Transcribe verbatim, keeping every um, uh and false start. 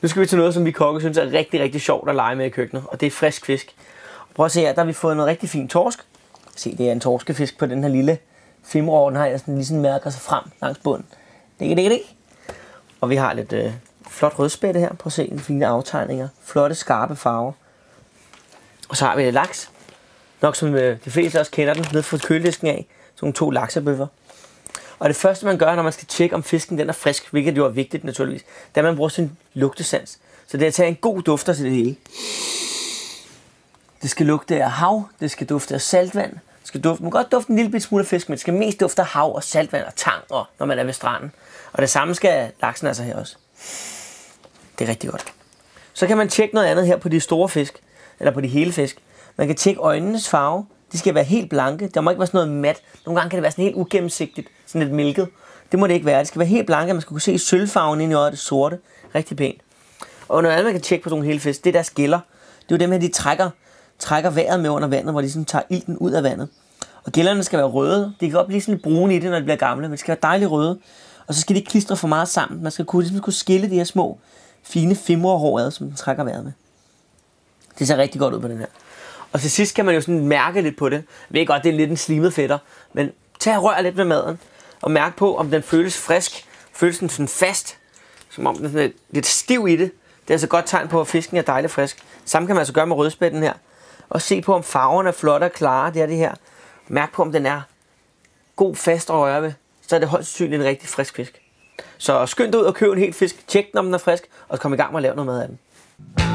Nu skal vi til noget, som vi kokke synes er rigtig, rigtig sjovt at lege med i køkkenet, og det er frisk fisk. Prøv at se her, der har vi fået noget rigtig fint torsk. Se, det er en torskefisk på den her lille femrår, den har jeg sådan, ligesom mærker sig frem langs bunden. Det det det. Og vi har lidt øh, flot rødspætte her. Prøv at se, de fine aftegninger. Flotte, skarpe farver. Og så har vi lidt laks. Nok som øh, de fleste også kender den, nede fra køledisken af. Sådan to laksebøffer. Og det første man gør, når man skal tjekke om fisken den er frisk, hvilket jo er vigtigt naturligvis, det er at man bruger sin lugtesans. Så det er at tage en god dufter til det hele. Det skal lugte af hav, det skal dufte af saltvand. Det skal dufte, man kan godt dufte en lille smule af fisk, men det skal mest dufte af hav og saltvand og tang, og når man er ved stranden. Og det samme skal laksen altså her også. Det er rigtig godt. Så kan man tjekke noget andet her på de store fisk, eller på de hele fisk. Man kan tjekke øjnenes farve. De skal være helt blanke. Der må ikke være sådan noget mat. Nogle gange kan det være sådan helt ugennemsigtigt, sådan lidt mælket. Det må det ikke være. Det skal være helt blanke. Man skal kunne se sølvfarven ind i øjet, det sorte. Rigtig pænt. Og noget andet, man kan tjekke på sådan nogle hele fisk, det er deres gælder. Det er jo dem her, de trækker, trækker vejret med under vandet, hvor de sådan tager ilten ud af vandet. Og gællerne skal være røde. De kan godt blive sådan lidt brune i det, når de bliver gamle, men de skal være dejligt røde. Og så skal de ikke klistre for meget sammen. Man skal kunne, ligesom kunne skille de her små, fine femrehår ad, som den trækker vejret med. Det ser rigtig godt ud på den her. Og til sidst kan man jo sådan mærke lidt på det. Jeg ved godt, det er lidt en slimet fætter, men tag og rør lidt med maden, og mærk på, om den føles frisk, føles den sådan fast, som om den er sådan lidt stiv i det. Det er altså et godt tegn på, at fisken er dejligt frisk. Samme kan man altså gøre med rødspætten her. Og se på, om farverne er flotte og klare, det er det her. Mærk på, om den er god fast at røre ved. Så er det højst sandsynligt en rigtig frisk fisk. Så skynd dig ud og køb en hel fisk, tjek den, om den er frisk, og så kom i gang med at lave noget mad af den.